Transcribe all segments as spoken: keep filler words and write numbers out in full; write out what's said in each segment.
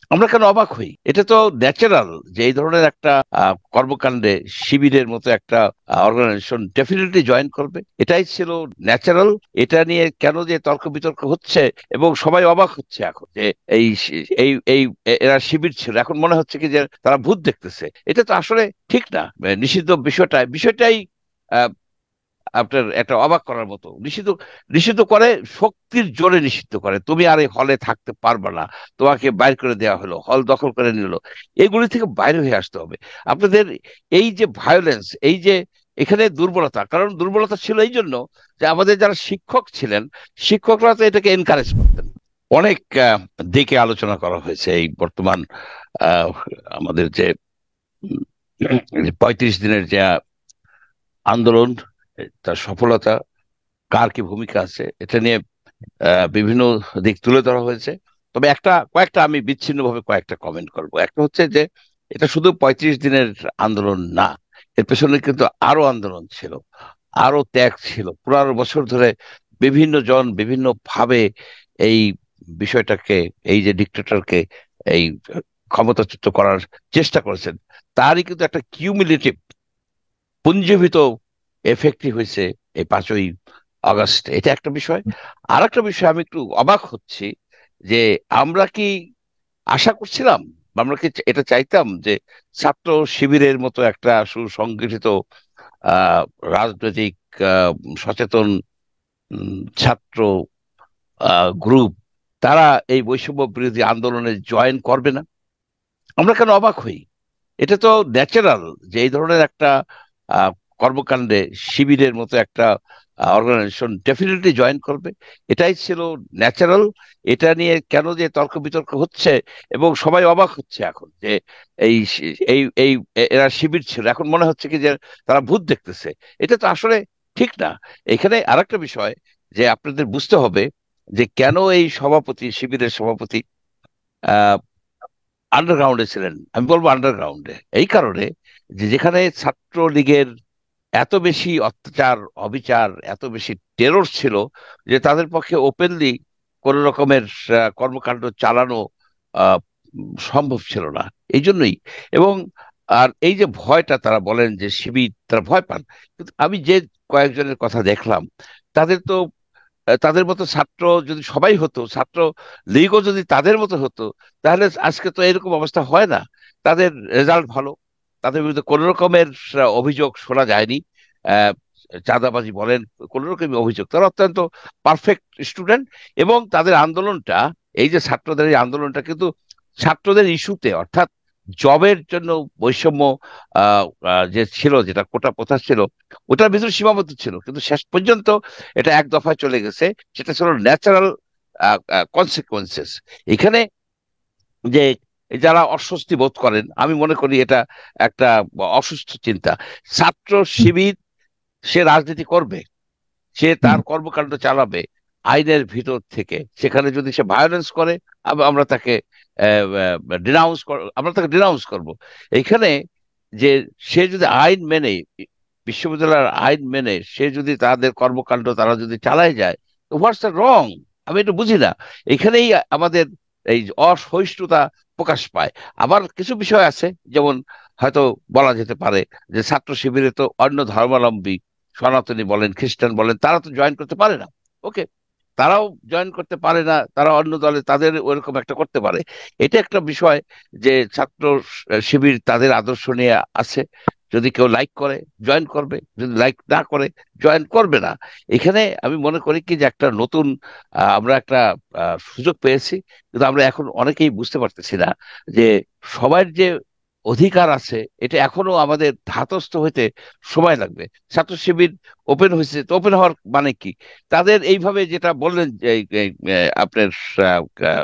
আমরা কেন অবাক হই? এটা তো ন্যাচারাল যে এই ধরনের একটা আহ, কর্মকাণ্ডে শিবিরের মতো একটা অর্গানাইজেশন ডেফিনেটলি জয়েন করবে। এটাই ছিল ন্যাচারাল। এটা নিয়ে কেন যে তর্ক বিতর্ক হচ্ছে এবং সবাই অবাক হচ্ছে এখন যে এই শি- এই এই এরা শিবির ছিল, এখন মনে হচ্ছে কি যে তারা ভূত দেখতেছে। এটা তো আসলে ঠিক না। নিষিদ্ধ বিষয়টা বিষয়টাই আপনার একটা অবাক করার মতো। নিষিদ্ধ নিষিদ্ধ করে, শক্তির জোরে নিষিদ্ধ করে, তুমি আর এই হলে থাকতে পারবে না, তোমাকে বাইর করে দেওয়া হলো, হল দখল করে নিল। এগুলি থেকে বাইরে হয়ে আসতে হবে আপনাদের। এই যে ভায়োলেন্স, এই যে এখানে দুর্বলতা, কারণ দুর্বলতা ছিল এই জন্য যে আমাদের যারা শিক্ষক ছিলেন, শিক্ষকরা তো এটাকে এনকারেজ করতেন। অনেক আহ, দিকে আলোচনা করা হয়েছে এই বর্তমান আহ, আমাদের যে পঁয়ত্রিশ দিনের যে আন্দোলন, তার সফলতা, কার কি ভূমিকা আছে, এটা নিয়ে আহ, বিভিন্ন দিক তুলে ধরা হয়েছে। তবে একটা কয়েকটা আমি বিচ্ছিন্নভাবে কয়েকটা কমেন্ট করব। একটা হচ্ছে যে এটা শুধু পঁয়ত্রিশ দিনের আন্দোলন না, এর পেছনে কিন্তু আরো আন্দোলন ছিল, আরো ত্যাগ ছিল। পনেরো বছর ধরে বিভিন্ন জন বিভিন্ন ভাবে এই বিষয়টাকে, এই যে ডিক্টেটরকে এই ক্ষমতাচ্যুত করার চেষ্টা করেছেন। তারই কিন্তু একটা কিউমুলেটিভ পুঞ্জীভূত এফেক্টই হয়েছে এই পাঁচই আগস্ট। এটা একটা বিষয়। আর একটা বিষয়, আমি একটু অবাক হচ্ছি যে আমরা কি আশা করছিলাম, বা আমরা কি এটা চাইতাম যে ছাত্র শিবিরের মতো একটা সুসংগঠিত আহ রাজনৈতিক আহ, সচেতন উম, ছাত্র গ্রুপ, তারা এই বৈষম্য বিরোধী আন্দোলনে জয়েন করবে না? আমরা কেন অবাক হই? এটা তো ন্যাচারাল যে এই ধরনের একটা আহ, কর্মকাণ্ডে শিবিরের মতো একটা অর্গানাইজেশন ডেফিনেটলি জয়েন করবে। এটাই ছিল ন্যাচারাল। এটা নিয়ে কেন যে তর্ক বিতর্ক হচ্ছে এবং সবাই অবাক হচ্ছে এখন যে এই শি- এই এই এরা শিবির ছিল, এখন মনে হচ্ছে কি যে তারা ভূত দেখতেছে। এটা তো আসলে ঠিক না। এখানে আরেকটা বিষয় যে আপনাদের বুঝতে হবে যে কেন এই সভাপতি, শিবিরের সভাপতি আন্ডারগ্রাউন্ডে ছিলেন। আমি বলবো আন্ডারগ্রাউন্ডে এই কারণে যে যেখানে ছাত্র লীগের এত বেশি অত্যাচার, অবিচার, এত বেশি টেরর ছিল যে তাদের পক্ষে ওপেনলি কোন রকমের আহ, কর্মকাণ্ড চালানো আহ, উম, সম্ভব ছিল না। এই জন্যই। এবং আর এই যে ভয়টা, তারা বলেন যে শিবির, তারা ভয় পান। কিন্তু আমি যে কয়েকজনের কথা দেখলাম, তাদের তো আহ, তাদের মতো ছাত্র যদি সবাই হতো, ছাত্র লীগও যদি তাদের মতো হতো, তাহলে আজকে তো এরকম অবস্থা হয় না। তাদের রেজাল্ট ভালো, তাদের বিরুদ্ধে কোন রকমের আহ, অভিযোগ শোনা যায়নি। আহ, চাঁদাবাজি বলেন, কোন রকমের অভিযোগ, তারা অত্যন্ত পারফেক্ট স্টুডেন্ট। এবং তাদের আন্দোলনটা, এই যে ছাত্রদের এই আন্দোলনটা কিন্তু ছাত্রদের ইস্যুতে, অর্থাৎ জবের জন্য বৈষম্য আহ, আহ, যে ছিল, যেটা কোটা প্রথা ছিল, ওটার ভিতরে সীমাবদ্ধ ছিল, কিন্তু শেষ পর্যন্ত এটা এক দফায় চলে গেছে। সেটা ছিল ন্যাচারাল কনসিকুয়েন্সেস। এখানে যে যারা অস্বস্তি বোধ করেন, আমি মনে করি এটা একটা অসুস্থ চিন্তা। ছাত্র শিবির সে রাজনীতি করবে, সে হুম। তার কর্মকাণ্ড চালাবে আইনের ভিতর থেকে। সেখানে যদি সে ভায়োলেন্স করে, আব- আমরা তাকে ডিনাউন্স, আমরা তাকে ডিনাউন্স করব। এখানে যে সে যদি আইন মেনে, বিশ্ববিদ্যালয়ের আইন মেনে সে যদি তাদের কর্মকাণ্ড তারা যদি চালায় যায়, হোয়াটস দ্য রং? আমি এটা বুঝি না। এখানেই আমাদের এই অসহিষ্ণুতা প্রকাশ পায়। আবার কিছু বিষয় আছে, যেমন হয়তো বলা যেতে পারে যে ছাত্র শিবিরে তো অন্য ধর্মাবলম্বী, সনাতনী বলেন, খ্রিস্টান বলেন, তারা তো জয়েন করতে পারে না। ওকে, তারাও জয়েন করতে পারে না, তারা অন্য দলে, তাদের ওইরকম একটা করতে পারে। এটা একটা বিষয় যে ছাত্র শিবির তাদের আদর্শ নিয়ে আছে। যদি কেউ লাইক করে জয়েন করবে, যদি লাইক না করে জয়েন করবে না। এখানে আমি মনে করি কি যে একটা নতুন আহ, আমরা একটা আহ, সুযোগ পেয়েছি। কিন্তু আমরা এখন অনেকেই বুঝতে পারতেছি না যে সবার যে অধিকার আছে, এটা এখনো আমাদের ধাতস্থ হইতে সময় লাগবে। ছাত্র শিবির ওপেন হয়েছে, তো ওপেন হওয়ার মানে কি? তাদের এইভাবে যেটা বললেন যে এই- এই, আহ, আপনার আহ,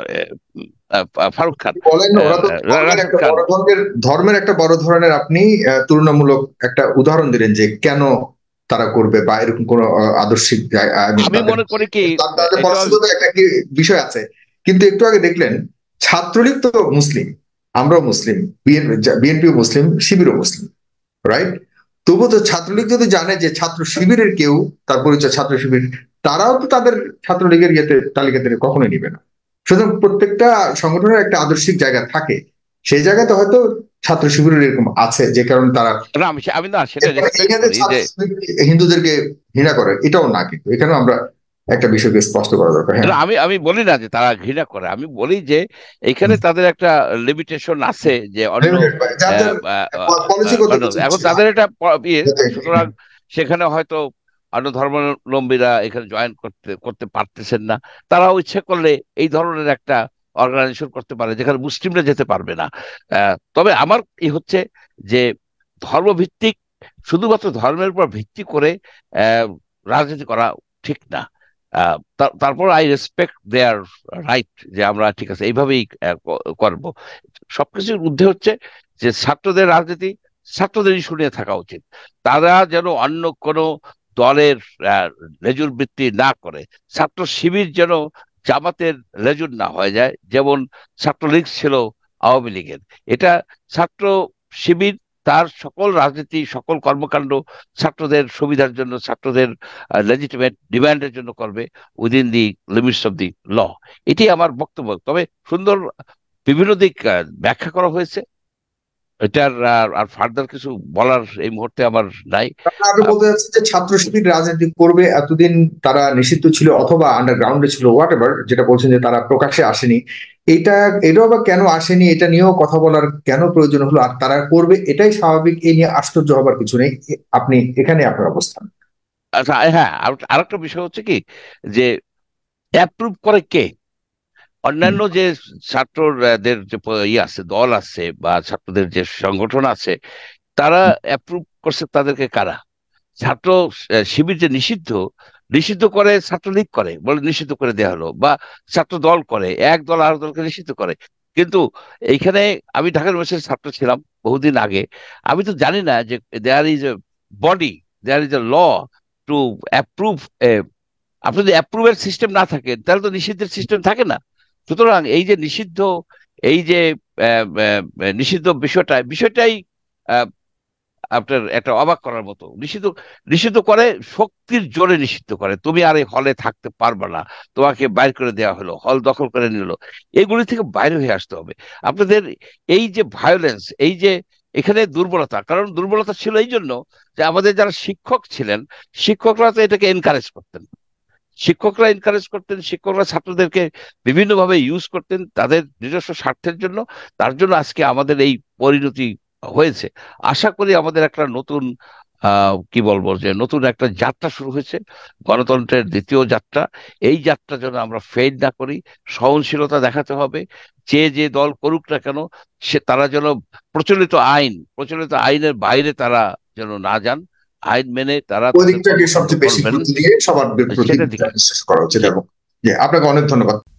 আহ, আহ, ফারুক খান, বলেন, ওরা তো আহ, রা- ধর্মের রাশেদ একটা খান। বড় ধরনের ধর্মের একটা বড় ধরনের আপনি আহ, তুলনামূলক একটা উদাহরণ দিলেন যে কেন তারা করবে, বা এরকম কোন আহ, আদর্শিক জায়- I mean, আমি তাদের মনে করি কি, তা- তাদের এটা পছন্দের একটা কি বিষয় আছে। কিন্তু একটু আগে দেখলেন ছাত্রলীগ তো মুসলিম, আমরাও মুসলিম, বিএনপিও মুসলিম, শিবিরও মুসলিম, রাইট? তবু তো ছাত্রলীগ যদি জানে যে ছাত্র শিবিরের কেউ, তার পরিচয় ছাত্র শিবির, তারাও তো তাদের ছাত্রলীগের ইয়েতে তালিকা থেকে কখনোই নিবে না। সুতরাং প্রত্যেকটা সংগঠনের একটা আদর্শিক জায়গা থাকে, সেই জায়গাতে হয়তো ছাত্র শিবিরের এরকম আছে যে কারণে তারা না আমি সে- আমি না সেটা রেসপেক্ট এখানে করি যে, ছাত্র শিবির হিন্দুদেরকে ঘৃণা করে এটাও না, কিন্তু এখানেও আমরা একটা বিষয়কে স্পষ্ট করা দরকার। হ্যাঁ, না আমি আমি বলি না যে তারা ঘৃণা করে, আমি বলি যে এখানে তাদের একটা লিমিটেশন আছে যে অন্য limited by যার আহ, যার আহ, আহ, পলিসিগত অন্য- কিছু এখন ছিল, তাদের এটা প- ইয়ে, যাতে সুতরাং সেখানে হয়তো অন্য ধর্মাবলম্বীরা এখানে জয়েন করতে করতে পারতেছেন না। তারাও ইচ্ছে করলে এই ধরনের একটা অর্গানাইজেশন করতে পারে যেখানে মুসলিমরা যেতে পারবে না। আহ, তবে আমার ই হচ্ছে যে ধর্মভিত্তিক, শুধুমাত্র ধর্মের উপর ভিত্তি করে আহ, রাজনীতি করা ঠিক না। আহ, তা- তারপর আই রেসপেক্ট দেয়ার রাইট যে আমরা ঠিক আছে এইভাবেই আহ, ক- করব। সবকিছুর ঊর্ধ্বে হচ্ছে যে ছাত্রদের রাজনীতি ছাত্রদেরই শুনিয়ে থাকা উচিত। তারা যেন অন্য কোনো দলের আহ, লেজুর বৃত্তি না করে। ছাত্র শিবির যেন জামাতের লেজুর না হয়ে যায়, যেমন ছাত্রলীগ ছিল আওয়ামী লীগের। এটা ছাত্র শিবির তার সকল রাজনীতি সকল কর্মকাণ্ড ছাত্রদের সুবিধার জন্য, ছাত্রদের লেজিটিমেট ডিমান্ডের জন্য করবে, within the limits of the law. এটি আমার বক্তব্য। তবে সুন্দর বিভিন্ন দিক আহ, ব্যাখ্যা করা হয়েছে। এটার আর আর ফার্দার কিছু বলার এই মুহূর্তে আমার নাই। আগে আহ, বলতে যাচ্ছে যে ছাত্র শিবির রাজনীতি করবে, এতদিন তারা নিষিদ্ধ ছিল অথবা আন্ডারগ্রাউন্ডে ছিল, হোয়াট এভার, যেটা বলছেন যে তারা প্রকাশ্যে আসেনি, এটা এটাও বা কেন আসেনি, এটা নিয়েও কথা বলার কেন প্রয়োজন হলো, আর তারা করবে এটাই স্বাভাবিক, এই নিয়ে আশ্চর্য হবার কিছু নেই। এ- আপনি এখানে আপনার অবস্থান। আচ্ছা, হ্যাঁ, আর আরেকটা বিষয় হচ্ছে কি যে অ্যাপ্রুভ করে কে? হুম। অন্যান্য যে ছাত্রদের যে প- ইয়ে আছে, দল আছে বা ছাত্রদের যে সংগঠন আছে, তারা অ্যাপ্রুভ করছে তাদেরকে কারা? ছাত্র আহ, শিবির যে নিষিদ্ধ, নিষিদ্ধ করে ছাত্রলীগ করে বলে নিষিদ্ধ করে দেওয়া হলো, বা ছাত্র দল করে, এক দল আর দলকে নিষিদ্ধ করে। কিন্তু এইখানে আমি ঢাকা ইউনিভার্সিটির ছাত্র ছিলাম বহুদিন আগে। আমি তো জানি না যে there is a body, there is a law to approve. আপনি যদি অ্যাপ্রুভের সিস্টেম না থাকে তাহলে তো নিষিদ্ধের সিস্টেম থাকে না। সুতরাং এই যে নিষিদ্ধ, এই যে আহ, আহ, নিষিদ্ধ বিষয়টা বিষয়টাই আপনার একটা অবাক করার মতো। নিষিদ্ধ নিষিদ্ধ করে, শক্তির জোরে নিষিদ্ধ করে, তুমি আর এই হলে থাকতে পারবে না, তোমাকে বাইর করে দেওয়া হলো, হল দখল করে নিল। এগুলি থেকে বাইরে হয়ে আসতে হবে আপনাদের। এই যে ভায়োলেন্স, এই যে এখানে দুর্বলতা, কারণ দুর্বলতা ছিল এই জন্য যে আমাদের যারা শিক্ষক ছিলেন, শিক্ষকরা তো এটাকে এনকারেজ করতেন। শিক্ষকরা এনকারেজ করতেন, শিক্ষকরা ছাত্রদেরকে বিভিন্নভাবে ইউজ করতেন তাদের নিজস্ব স্বার্থের জন্য। তার জন্য আজকে আমাদের এই পরিণতি হয়েছে। আশা করি আমাদের একটা নতুন আহ কি বলবো, যে নতুন একটা যাত্রা শুরু হয়েছে, গণতন্ত্রের দ্বিতীয় যাত্রা। এই যাত্রা যেন আমরা ফেড না করি, সহনশীলতা দেখাতে হবে। যে যে দল করুক না কেন, সে তারা যেন প্রচলিত আইন প্রচলিত আইনের বাইরে তারা যেন না যান। আইন মেনে তারা ওই তাদের দিকটাকে কর্মকাণ্ড সবচেয়ে বেশি করবেন, গুরুত্ব দিয়ে সবার প্রতি সেটা দিকে। বিচার বিশ্লেষণ করা উচিত। জি। এবং যে আপনাকে অনেক ধন্যবাদ।